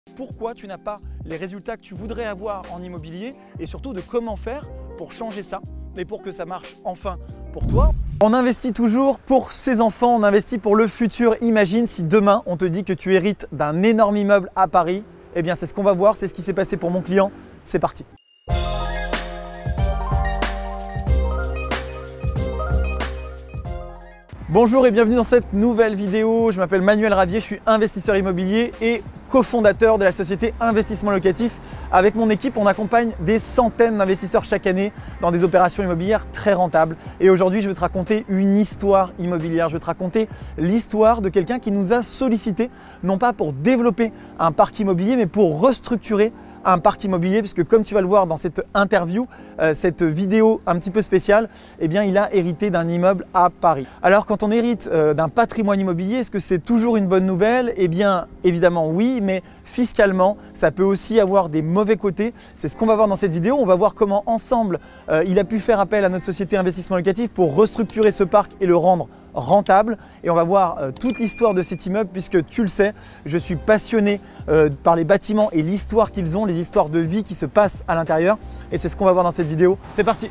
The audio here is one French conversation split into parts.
Pourquoi tu n'as pas les résultats que tu voudrais avoir en immobilier et surtout de comment faire pour changer ça et pour que ça marche enfin pour toi. On investit toujours pour ses enfants, on investit pour le futur. Imagine si demain on te dit que tu hérites d'un énorme immeuble à Paris. Eh bien c'est ce qu'on va voir, c'est ce qui s'est passé pour mon client. C'est parti. Bonjour et bienvenue dans cette nouvelle vidéo. Je m'appelle Manuel Ravier, je suis investisseur immobilier et cofondateur de la société Investissement Locatif. Avec mon équipe, on accompagne des centaines d'investisseurs chaque année dans des opérations immobilières très rentables. Et aujourd'hui, je vais te raconter une histoire immobilière. Je vais te raconter l'histoire de quelqu'un qui nous a sollicité, non pas pour développer un parc immobilier, mais pour restructurer un parc immobilier, puisque comme tu vas le voir dans cette interview, cette vidéo un petit peu spéciale, eh bien, il a hérité d'un immeuble à Paris. Alors quand on hérite d'un patrimoine immobilier, est-ce que c'est toujours une bonne nouvelle? Eh bien évidemment oui, mais fiscalement ça peut aussi avoir des mauvais côtés. C'est ce qu'on va voir dans cette vidéo. On va voir comment ensemble il a pu faire appel à notre société Investissement Locatif pour restructurer ce parc et le rendre rentable, et on va voir toute l'histoire de cet immeuble, puisque tu le sais, je suis passionné par les bâtiments et l'histoire qu'ils ont, les histoires de vie qui se passent à l'intérieur, et c'est ce qu'on va voir dans cette vidéo. C'est parti.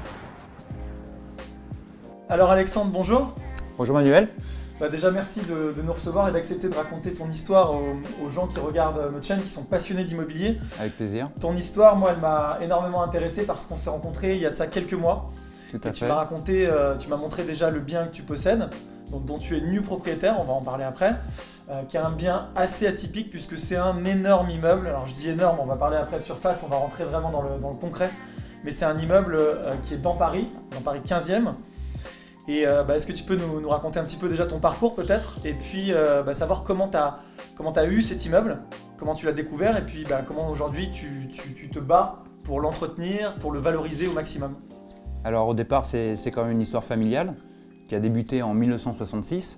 Alors Alexandre, bonjour. Bonjour Manuel. Déjà merci de nous recevoir et d'accepter de raconter ton histoire aux gens qui regardent notre chaîne, qui sont passionnés d'immobilier. Avec plaisir. Ton histoire, moi, elle m'a énormément intéressé parce qu'on s'est rencontrés il y a de ça quelques mois. Tu m'as raconté, tu m'as montré déjà le bien que tu possèdes, dont tu es nu propriétaire, on va en parler après, qui est un bien assez atypique puisque c'est un énorme immeuble. Alors je dis énorme, on va parler après de surface, on va rentrer vraiment dans le concret, mais c'est un immeuble qui est dans Paris 15e. Et est-ce que tu peux nous raconter un petit peu déjà ton parcours peut-être, et puis savoir comment tu as eu cet immeuble, comment tu l'as découvert, et puis comment aujourd'hui tu te bats pour l'entretenir, pour le valoriser au maximum. Alors au départ, c'est quand même une histoire familiale qui a débuté en 1966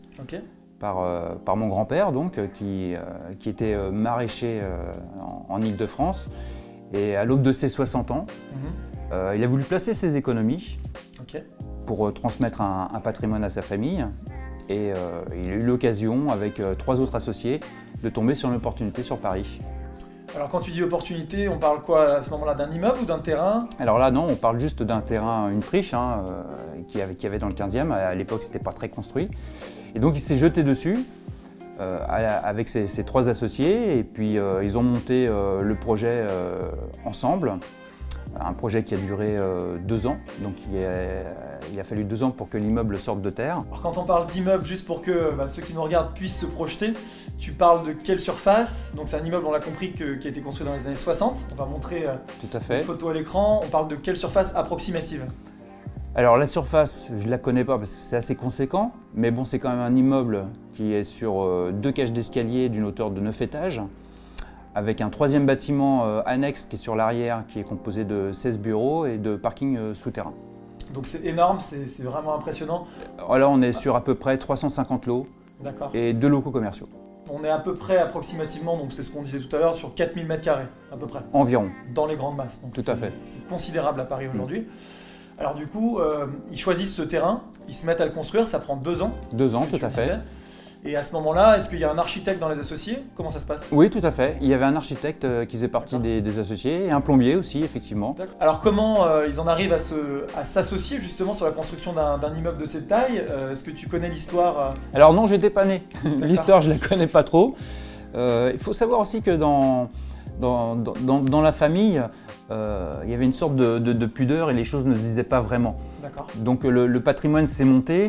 par mon grand-père, donc, qui était maraîcher en Île-de-France. Et à l'aube de ses 60 ans, il a voulu placer ses économies pour transmettre un patrimoine à sa famille. Et il a eu l'occasion, avec 3 autres associés, de tomber sur une opportunité sur Paris. Alors quand tu dis opportunité, on parle quoi à ce moment-là, d'un immeuble ou d'un terrain? Alors là non, on parle juste d'un terrain, une friche qu'il y avait dans le 15e. À l'époque, c'était pas très construit. Et donc il s'est jeté dessus avec ses 3 associés, et puis ils ont monté le projet ensemble. Un projet qui a duré 2 ans, donc il a fallu 2 ans pour que l'immeuble sorte de terre. Alors quand on parle d'immeuble, juste pour que ceux qui nous regardent puissent se projeter, tu parles de quelle surface? Donc c'est un immeuble, on l'a compris, qui a été construit dans les années 60. On va montrer une photo à l'écran. On parle de quelle surface approximative? Alors la surface, je ne la connais pas parce que c'est assez conséquent, mais bon, c'est quand même un immeuble qui est sur 2 cages d'escalier d'une hauteur de 9 étages, avec un 3e bâtiment annexe qui est sur l'arrière, qui est composé de 16 bureaux et de parking souterrain. Donc c'est énorme, c'est vraiment impressionnant. Là on est sur à peu près 350 lots et 2 locaux commerciaux. On est à peu près approximativement, donc c'est ce qu'on disait tout à l'heure, sur 4000 m² à peu près. Environ. Dans les grandes masses. Donc tout à fait. C'est considérable à Paris aujourd'hui. Alors du coup, ils choisissent ce terrain, ils se mettent à le construire, ça prend 2 ans. 2 ans, tout à fait. Et à ce moment-là, est-ce qu'il y a un architecte dans les associés? Comment ça se passe? Oui, tout à fait. Il y avait un architecte qui faisait partie des associés et un plombier aussi, effectivement. Alors comment ils en arrivent à s'associer justement sur la construction d'un immeuble de cette taille? Est-ce que tu connais l'histoire? Alors non, j'étais pas né. L'histoire, je la connais pas trop. Il faut savoir aussi que dans la famille, il y avait une sorte de pudeur et les choses ne se disaient pas vraiment. Donc le patrimoine s'est monté.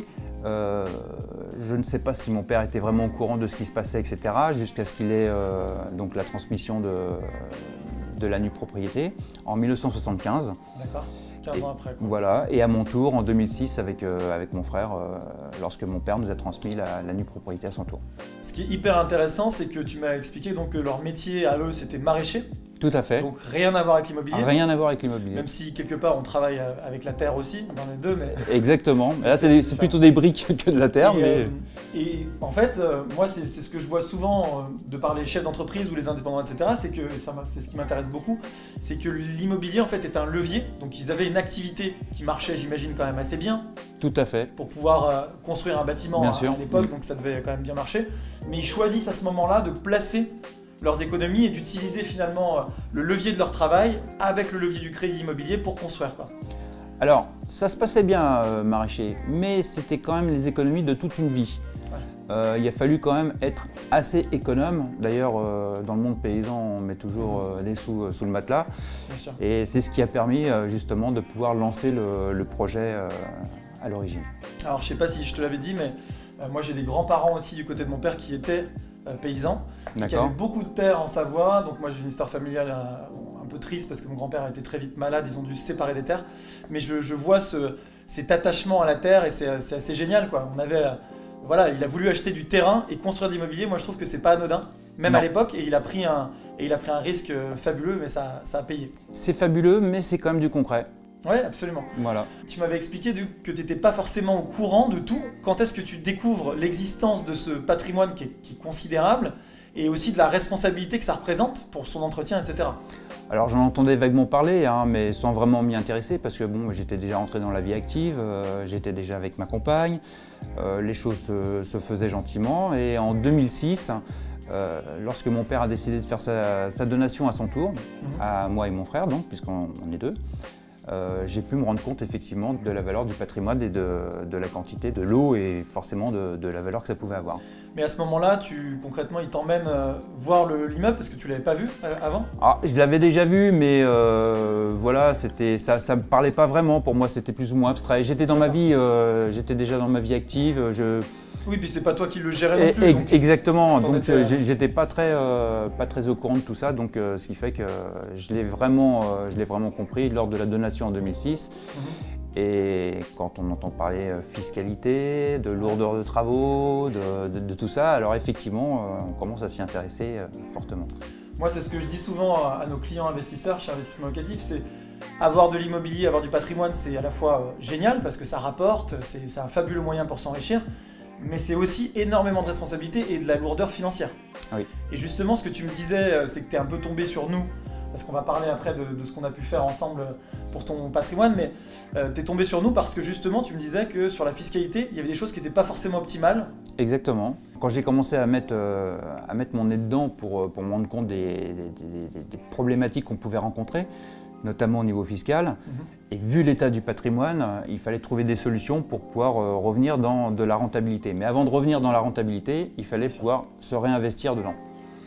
Je ne sais pas si mon père était vraiment au courant de ce qui se passait, etc. jusqu'à ce qu'il ait donc la transmission de la nue propriété en 1975. D'accord, 15 ans après. Voilà, et à mon tour en 2006 avec mon frère, lorsque mon père nous a transmis la nue propriété à son tour. Ce qui est hyper intéressant, c'est que tu m'as expliqué donc, que leur métier à eux, c'était maraîcher. Tout à fait. Donc rien à voir avec l'immobilier. Rien à voir avec l'immobilier. Même si quelque part on travaille avec la terre aussi, dans les deux. Mais... Exactement. Là c'est plutôt des briques que de la terre. Et en fait, moi c'est ce que je vois souvent de par les chefs d'entreprise ou les indépendants, etc. C'est que c'est ce qui m'intéresse beaucoup, c'est que l'immobilier en fait est un levier. Donc ils avaient une activité qui marchait, j'imagine, quand même assez bien. Tout à fait. Pour pouvoir construire un bâtiment à l'époque, donc ça devait quand même bien marcher. Mais ils choisissent à ce moment-là de placer leurs économies et d'utiliser finalement le levier de leur travail avec le levier du crédit immobilier pour construire, quoi. Alors, ça se passait bien, maraîcher, mais c'était quand même les économies de toute une vie. Ouais. Il a fallu quand même être assez économe. D'ailleurs, dans le monde paysan, on met toujours des sous sous le matelas. Bien sûr. Et c'est ce qui a permis justement de pouvoir lancer le projet à l'origine. Alors, je ne sais pas si je te l'avais dit, mais moi j'ai des grands-parents aussi du côté de mon père qui étaient paysans, qui avaient beaucoup de terres en Savoie. Donc moi j'ai une histoire familiale un peu triste parce que mon grand-père a été très vite malade, ils ont dû se séparer des terres. Mais je vois cet attachement à la terre et c'est assez génial, quoi. Voilà, il a voulu acheter du terrain et construire de l'immobilier. Moi je trouve que c'est pas anodin, même à l'époque, et il a pris un risque fabuleux, mais ça a payé. C'est fabuleux, mais c'est quand même du concret. Oui, absolument. Voilà. Tu m'avais expliqué que tu n'étais pas forcément au courant de tout. Quand est-ce que tu découvres l'existence de ce patrimoine qui est considérable et aussi de la responsabilité que ça représente pour son entretien, etc. Alors j'en entendais vaguement parler, hein, mais sans vraiment m'y intéresser parce que bon, j'étais déjà rentré dans la vie active, j'étais déjà avec ma compagne, les choses se faisaient gentiment et en 2006, lorsque mon père a décidé de faire sa donation à son tour, à moi et mon frère, donc, puisqu'on est deux, j'ai pu me rendre compte effectivement de la valeur du patrimoine et de la quantité de l'eau et forcément de la valeur que ça pouvait avoir. Mais à ce moment-là, concrètement, il t'emmène voir l'immeuble parce que tu ne l'avais pas vu avant? Ah, je l'avais déjà vu, mais voilà, ça ne me parlait pas vraiment. Pour moi, c'était plus ou moins abstrait. J'étais dans ma vie, j'étais déjà dans ma vie active. Oui, puis c'est pas toi qui le gérais non plus. Exactement, donc j'étais pas très au courant de tout ça, donc ce qui fait que je l'ai vraiment compris lors de la donation en 2006. Et quand on entend parler fiscalité, de lourdeur de travaux, de tout ça, alors effectivement, on commence à s'y intéresser fortement. Moi, c'est ce que je dis souvent à nos clients investisseurs chez Investissement Locatif, c'est avoir de l'immobilier, avoir du patrimoine, c'est à la fois génial parce que ça rapporte, c'est un fabuleux moyen pour s'enrichir, mais c'est aussi énormément de responsabilité et de la lourdeur financière. Oui. Et justement, ce que tu me disais, c'est que tu es un peu tombé sur nous, parce qu'on va parler après de ce qu'on a pu faire ensemble pour ton patrimoine, mais tu es tombé sur nous parce que justement, tu me disais que sur la fiscalité, il y avait des choses qui n'étaient pas forcément optimales. Exactement. Quand j'ai commencé à mettre mon nez dedans pour me rendre compte des problématiques qu'on pouvait rencontrer, notamment au niveau fiscal, et vu l'état du patrimoine, il fallait trouver des solutions pour pouvoir revenir dans de la rentabilité. Mais avant de revenir dans la rentabilité, il fallait pouvoir se réinvestir dedans.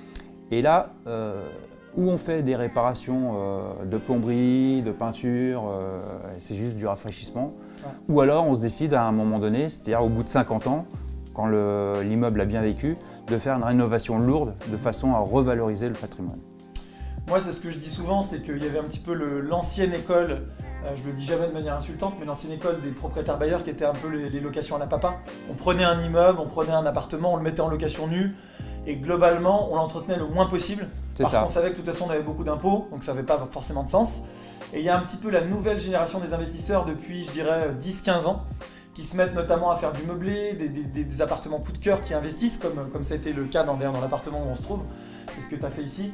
Et là, où on fait des réparations de plomberie, de peinture, c'est juste du rafraîchissement, ou alors on se décide à un moment donné, c'est-à-dire au bout de 50 ans, quand l'immeuble a bien vécu, de faire une rénovation lourde de façon à revaloriser le patrimoine. Moi, c'est ce que je dis souvent, c'est qu'il y avait un petit peu l'ancienne école, je le dis jamais de manière insultante, mais l'ancienne école des propriétaires bailleurs qui étaient un peu les locations à la papa. On prenait un immeuble, on prenait un appartement, on le mettait en location nue, et globalement, on l'entretenait le moins possible, parce qu'on savait que de toute façon, on avait beaucoup d'impôts, donc ça n'avait pas forcément de sens. Et il y a un petit peu la nouvelle génération des investisseurs depuis, je dirais, 10-15 ans, qui se mettent notamment à faire du meublé, des appartements coup de cœur qui investissent, comme ça a été le cas dans l'appartement où on se trouve, c'est ce que tu as fait ici,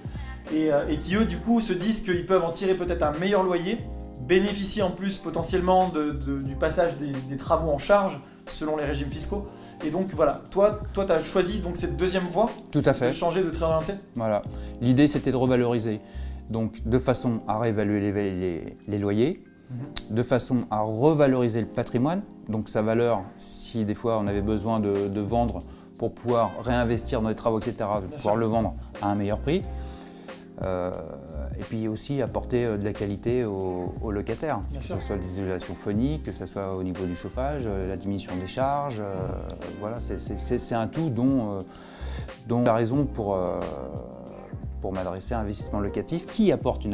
et qui eux du coup se disent qu'ils peuvent en tirer peut-être un meilleur loyer, bénéficier en plus potentiellement du passage des travaux en charge selon les régimes fiscaux. Et donc voilà, toi tu as choisi donc cette deuxième voie. Tout à fait. De changer, de te réorienter. Voilà, l'idée c'était de revaloriser, donc de façon à réévaluer les loyers, de façon à revaloriser le patrimoine, donc sa valeur, si des fois on avait besoin de vendre pour pouvoir réinvestir dans les travaux, etc., de pouvoir le vendre à un meilleur prix. Et puis aussi apporter de la qualité aux locataires, que ce soit l'isolation phonique, que ce soit au niveau du chauffage, la diminution des charges. Voilà, c'est un tout dont la raison pour m'adresser à Investissement Locatif qui apporte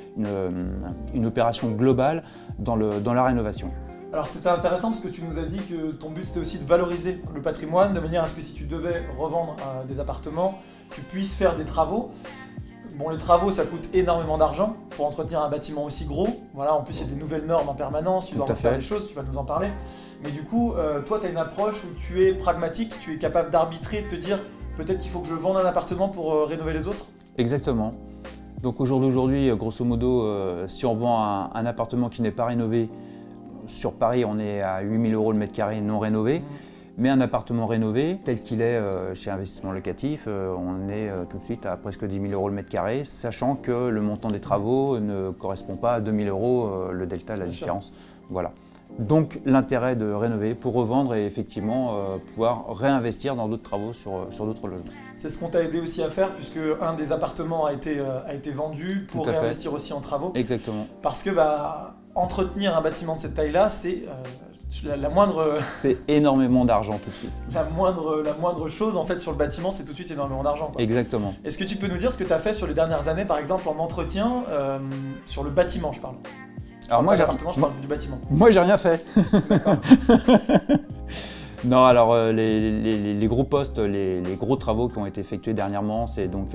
une opération globale dans la rénovation. Alors c'était intéressant parce que tu nous as dit que ton but c'était aussi de valoriser le patrimoine de manière à ce que si tu devais revendre des appartements, tu puisses faire des travaux. Bon, les travaux ça coûte énormément d'argent pour entretenir un bâtiment aussi gros. Voilà, en plus il y a des nouvelles normes en permanence, tu dois refaire des choses, tu vas nous en parler. Mais du coup, toi tu as une approche où tu es pragmatique, tu es capable d'arbitrer, de te dire peut-être qu'il faut que je vende un appartement pour rénover les autres. Exactement. Donc au jour d'aujourd'hui, grosso modo, si on vend un appartement qui n'est pas rénové, sur Paris on est à 8 000 € le mètre carré non rénové. Mais un appartement rénové, tel qu'il est chez Investissement Locatif, on est tout de suite à presque 10 000 € le mètre carré, sachant que le montant des travaux ne correspond pas à 2 000 € le delta, la différence. Voilà. Donc l'intérêt de rénover pour revendre et effectivement pouvoir réinvestir dans d'autres travaux sur d'autres logements. C'est ce qu'on t'a aidé aussi à faire, puisque un des appartements a été vendu pour réinvestir aussi en travaux. Exactement. Parce que entretenir un bâtiment de cette taille-là, c'est la moindre... C'est énormément d'argent tout de suite. La moindre chose en fait sur le bâtiment, c'est tout de suite énormément d'argent. Exactement. Est-ce que tu peux nous dire ce que tu as fait sur les dernières années, par exemple en entretien, sur le bâtiment, je parle? Alors moi, je parle du bâtiment. Moi, j'ai rien fait. D'accord. Non, alors les gros postes, les gros travaux qui ont été effectués dernièrement, c'est donc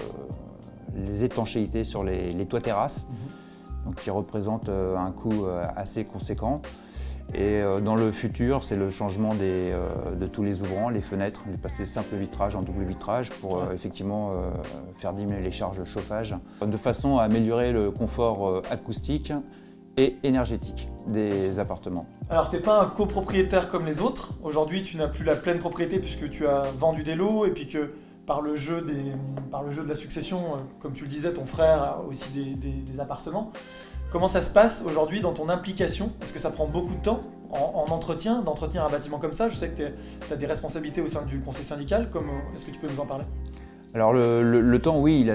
les étanchéités sur les toits terrasses, donc qui représentent un coût assez conséquent. Et dans le futur, c'est le changement de tous les ouvrants, les fenêtres, les passer simple vitrage en double vitrage pour effectivement faire diminuer les charges chauffage, de façon à améliorer le confort acoustique et énergétique des appartements. Alors tu n'es pas un copropriétaire comme les autres. Aujourd'hui, tu n'as plus la pleine propriété puisque tu as vendu des lots et puis que par le jeu de la succession, comme tu le disais, ton frère a aussi des appartements. Comment ça se passe aujourd'hui dans ton implication? Est-ce que ça prend beaucoup de temps en entretien, d'entretenir un bâtiment comme ça? Je sais que tu as des responsabilités au sein du conseil syndical. Est-ce que tu peux nous en parler? Alors le temps, oui,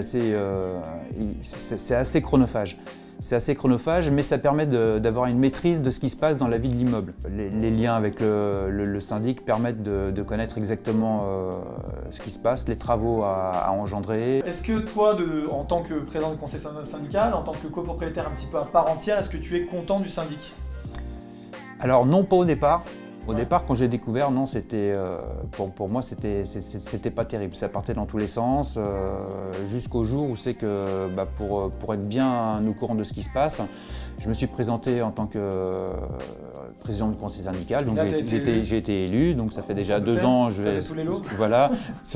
c'est assez chronophage. C'est assez chronophage, mais ça permet d'avoir une maîtrise de ce qui se passe dans la vie de l'immeuble. Les liens avec le syndic permettent de connaître exactement ce qui se passe, les travaux à engendrer. Est-ce que toi, en tant que président du conseil syndical, en tant que copropriétaire un petit peu à part entière, est-ce que tu es content du syndic? Alors non, pas au départ. Au départ, quand j'ai découvert, non, c'était pour moi, c'était pas terrible. Ça partait dans tous les sens, jusqu'au jour où c'est que pour être bien au courant de ce qui se passe, je me suis présenté en tant que président du conseil syndical. Donc j'ai été élu, donc ça fait déjà 2 ans. Tous les lots. Voilà,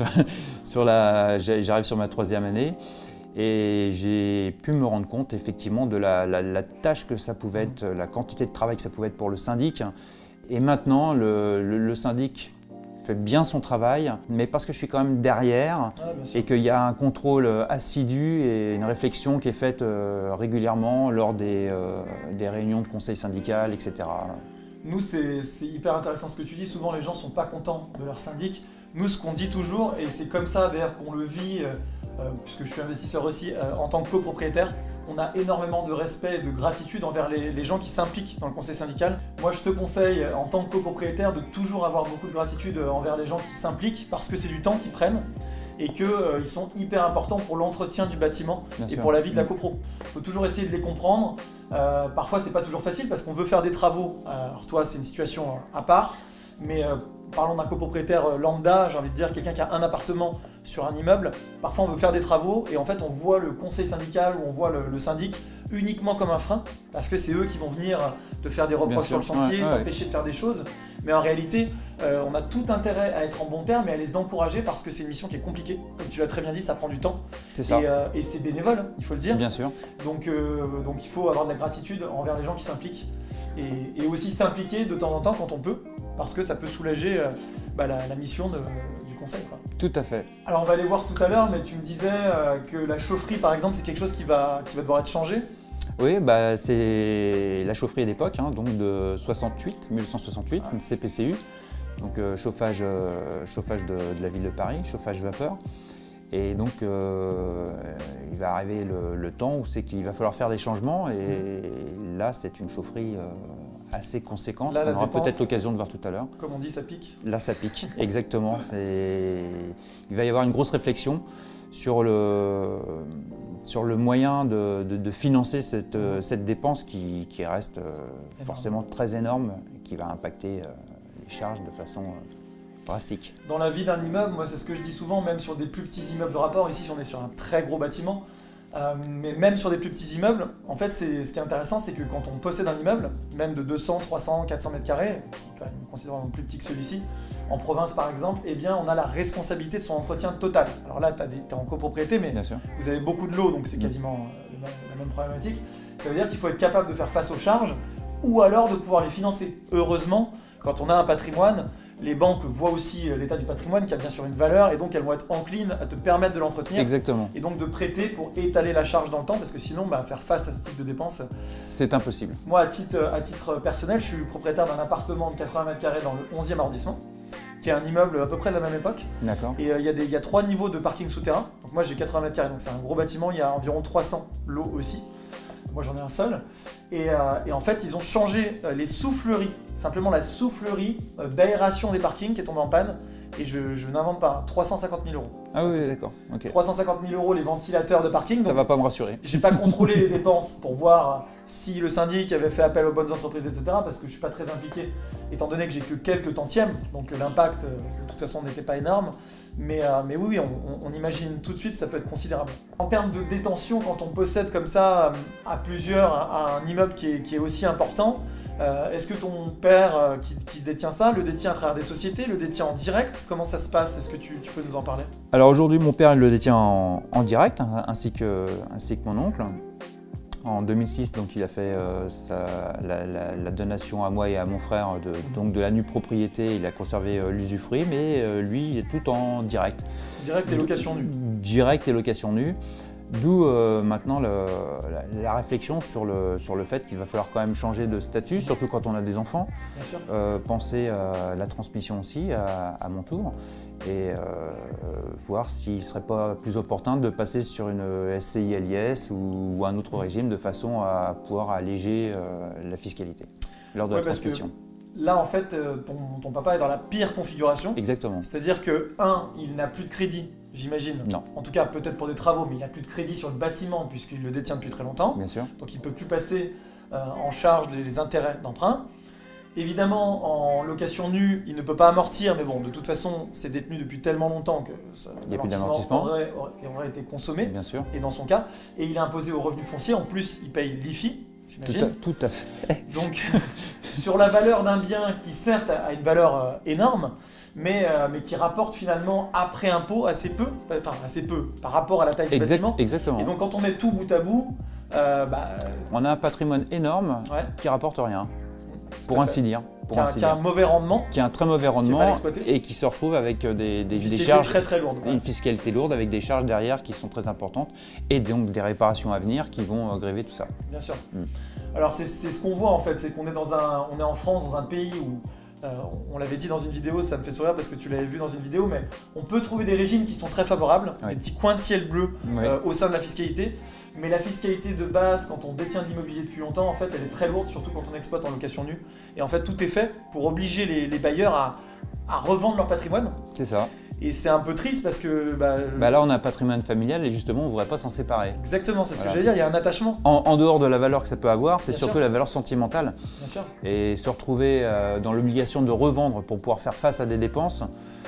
j'arrive sur ma 3e année. Et j'ai pu me rendre compte effectivement de la tâche que ça pouvait être, la quantité de travail que ça pouvait être pour le syndic. Et maintenant, le syndic fait bien son travail, mais parce que je suis quand même derrière et qu'il y a un contrôle assidu et une réflexion qui est faite régulièrement lors des réunions de conseil syndical, etc. Nous, c'est hyper intéressant ce que tu dis. Souvent, les gens ne sont pas contents de leur syndic. Nous, ce qu'on dit toujours, et c'est comme ça d'ailleurs qu'on le vit, puisque je suis investisseur aussi, en tant que copropriétaire, on a énormément de respect et de gratitude envers les gens qui s'impliquent dans le conseil syndical. Moi, je te conseille, en tant que copropriétaire, de toujours avoir beaucoup de gratitude envers les gens qui s'impliquent parce que c'est du temps qu'ils prennent et qu'ils sont hyper importants pour l'entretien du bâtiment et pour la vie de la copro. Il faut toujours essayer de les comprendre. Parfois, c'est pas toujours facile parce qu'on veut faire des travaux. Alors toi, c'est une situation à part, mais parlons d'un copropriétaire lambda, j'ai envie de dire quelqu'un qui a un appartement sur un immeuble. Parfois on veut faire des travaux et en fait on voit le conseil syndical ou on voit le syndic uniquement comme un frein parce que c'est eux qui vont venir te faire des reproches sur le chantier, t'empêcher de faire des choses. Mais en réalité, on a tout intérêt à être en bon terme et à les encourager parce que c'est une mission qui est compliquée. Comme tu l'as très bien dit, ça prend du temps. C'est ça. Et c'est bénévole, il faut le dire. Bien sûr. Donc il faut avoir de la gratitude envers les gens qui s'impliquent et aussi s'impliquer de temps en temps quand on peut parce que ça peut soulager la mission du conseil, quoi. Tout à fait. Alors on va aller voir tout à l'heure, mais tu me disais que la chaufferie par exemple c'est quelque chose qui va devoir être changé. Oui, c'est la chaufferie d'époque, donc de 1868, c'est une CPCU, donc chauffage de la ville de Paris, chauffage vapeur. Et donc il va arriver le temps où c'est qu'il va falloir faire des changements et là c'est une chaufferie assez conséquente. Là, on aura peut-être l'occasion de voir tout à l'heure. Comme on dit, ça pique. Là ça pique, exactement. Il va y avoir une grosse réflexion sur le moyen de financer cette dépense qui reste forcément très énorme et qui va impacter les charges de façon drastique. Dans la vie d'un immeuble, moi c'est ce que je dis souvent, même sur des plus petits immeubles de rapport, ici on est sur un très gros bâtiment, mais même sur des plus petits immeubles, en fait ce qui est intéressant c'est que quand on possède un immeuble, même de 200, 300, 400 mètres carrés, qui est quand même considérablement plus petit que celui-ci, en province par exemple, eh bien on a la responsabilité de son entretien total. Alors là tu es en copropriété, mais vous avez beaucoup de lots, donc c'est quasiment la même problématique. Ça veut dire qu'il faut être capable de faire face aux charges, ou alors de pouvoir les financer. Heureusement, quand on a un patrimoine, les banques voient aussi l'état du patrimoine qui a bien sûr une valeur et donc elles vont être enclines à te permettre de l'entretenir. Exactement. Et donc de prêter pour étaler la charge dans le temps parce que sinon faire face à ce type de dépenses, c'est impossible. Moi à titre personnel, je suis propriétaire d'un appartement de 80 mètres carrés dans le 11e arrondissement qui est un immeuble à peu près de la même époque. D'accord. Et il y a 3 niveaux de parking souterrain. Donc moi j'ai 80 mètres carrés, donc c'est un gros bâtiment, il y a environ 300 lots aussi. Moi j'en ai un seul. Et en fait ils ont changé les souffleries, simplement la soufflerie d'aération des parkings qui est tombée en panne. Et je n'invente pas, 350 000 €. Ah oui, d'accord. Okay. 350 000 € les ventilateurs de parking. Ça va pas me rassurer. J'ai pas contrôlé les dépenses pour voir si le syndic avait fait appel aux bonnes entreprises, etc. Parce que je suis pas très impliqué, étant donné que j'ai que quelques tantièmes. Donc l'impact, de toute façon, n'était pas énorme. Mais oui, on imagine tout de suite, ça peut être considérable. En termes de détention, quand on possède comme ça à plusieurs un immeuble qui est aussi important, est-ce que ton père qui détient ça, le détient à travers des sociétés, le détient en direct? Comment ça se passe? Est-ce que tu peux nous en parler? Alors aujourd'hui, mon père il le détient en direct, ainsi que mon oncle. En 2006, donc, il a fait la donation à moi et à mon frère de la nue propriété. Il a conservé l'usufruit, mais lui, il est tout en direct. Direct et location nue. Direct et location nue. D'où maintenant la réflexion sur le fait qu'il va falloir quand même changer de statut, surtout quand on a des enfants. Bien sûr. Penser à la transmission aussi à mon tour et voir s'il ne serait pas plus opportun de passer sur une SCI LIS ou un autre régime de façon à pouvoir alléger la fiscalité lors de la transmission. Là, en fait, ton papa est dans la pire configuration. Exactement. C'est-à-dire que, il n'a plus de crédit, j'imagine. Non. En tout cas, peut-être pour des travaux, mais il n'a plus de crédit sur le bâtiment puisqu'il le détient depuis très longtemps. Bien sûr. Donc, il ne peut plus passer en charge les intérêts d'emprunt. Évidemment, en location nue, il ne peut pas amortir, mais bon, de toute façon, c'est détenu depuis tellement longtemps que l'amortissement aurait été consommé. Bien sûr. Et dans son cas, et il est imposé au revenu foncier. En plus, il paye l'IFI. Tout à fait. Donc, sur la valeur d'un bien qui certes a une valeur énorme, mais qui rapporte finalement après impôt assez peu par rapport à la taille du bâtiment. Exactement. Et donc quand on met tout bout à bout, on a un patrimoine énorme qui rapporte rien, pour ainsi dire. Qui a un mauvais rendement. Qui a un très mauvais rendement et qui se retrouve avec des charges très lourdes. Une fiscalité lourde avec des charges derrière qui sont très importantes et donc des réparations à venir qui vont gréver tout ça. Bien sûr. Alors c'est ce qu'on voit en fait, c'est qu'on est on est en France, dans un pays où on l'avait dit dans une vidéo, ça me fait sourire parce que tu l'avais vu dans une vidéo, mais on peut trouver des régimes qui sont très favorables, des petits coins de ciel bleu au sein de la fiscalité. Mais la fiscalité de base, quand on détient de l'immobilier depuis longtemps, en fait, elle est très lourde, surtout quand on exploite en location nue. Et en fait, tout est fait pour obliger les bailleurs à revendre leur patrimoine. C'est ça. Et c'est un peu triste parce que… là, on a un patrimoine familial et justement, on ne voudrait pas s'en séparer. Exactement, c'est ce que j'allais dire, il y a un attachement. En dehors de la valeur que ça peut avoir, c'est surtout la valeur sentimentale. Bien sûr. Et se retrouver dans l'obligation de revendre pour pouvoir faire face à des dépenses,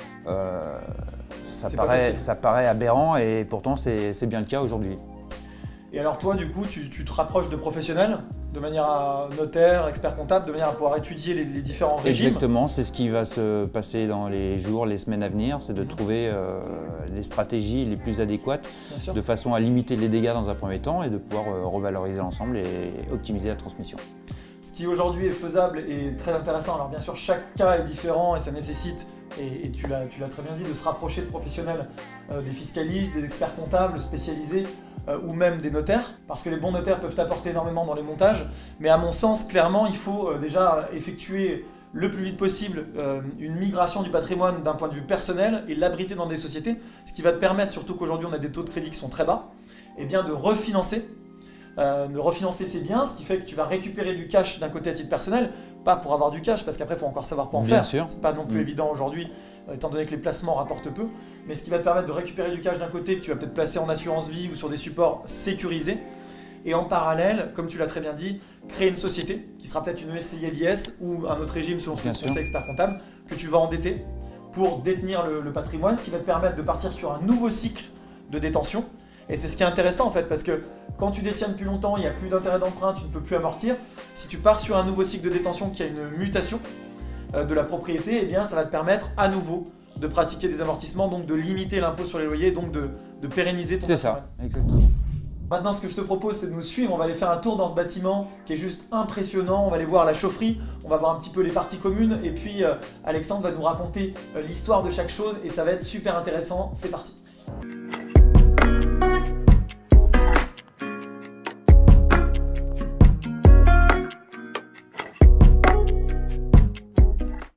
ça paraît aberrant et pourtant, c'est bien le cas aujourd'hui. Et alors toi, du coup, tu te rapproches de professionnels, de manière à notaire, expert comptable, de manière à pouvoir étudier les différents régimes. Exactement, c'est ce qui va se passer dans les jours, les semaines à venir, c'est de trouver les stratégies les plus adéquates de façon à limiter les dégâts dans un premier temps et de pouvoir revaloriser l'ensemble et optimiser la transmission. Ce qui aujourd'hui est faisable et très intéressant, alors bien sûr chaque cas est différent et ça nécessite, et tu l'as très bien dit, de se rapprocher de professionnels, des fiscalistes, des experts comptables spécialisés ou même des notaires, parce que les bons notaires peuvent apporter énormément dans les montages, mais à mon sens, clairement, il faut déjà effectuer le plus vite possible une migration du patrimoine d'un point de vue personnel et l'abriter dans des sociétés, ce qui va te permettre, surtout qu'aujourd'hui on a des taux de crédit qui sont très bas, et bien de refinancer ses biens, ce qui fait que tu vas récupérer du cash d'un côté à titre personnel, pas pour avoir du cash, parce qu'après il faut encore savoir quoi en faire. C'est pas non plus évident aujourd'hui, étant donné que les placements rapportent peu, mais ce qui va te permettre de récupérer du cash d'un côté que tu vas peut-être placer en assurance vie ou sur des supports sécurisés, et en parallèle, comme tu l'as très bien dit, créer une société qui sera peut-être une SCI LIS ou un autre régime selon ce que tu conseilles expert comptable, que tu vas endetter pour détenir le patrimoine, ce qui va te permettre de partir sur un nouveau cycle de détention. Et c'est ce qui est intéressant en fait, parce que quand tu détiens depuis longtemps, il n'y a plus d'intérêt d'emprunt, tu ne peux plus amortir. Si tu pars sur un nouveau cycle de détention qui a une mutation de la propriété, eh bien ça va te permettre à nouveau de pratiquer des amortissements, donc de limiter l'impôt sur les loyers, donc de pérenniser ton patrimoine. C'est ça, exactement. Maintenant, ce que je te propose, c'est de nous suivre. On va aller faire un tour dans ce bâtiment qui est juste impressionnant. On va aller voir la chaufferie, on va voir un petit peu les parties communes. Et puis, Alexandre va nous raconter l'histoire de chaque chose et ça va être super intéressant. C'est parti!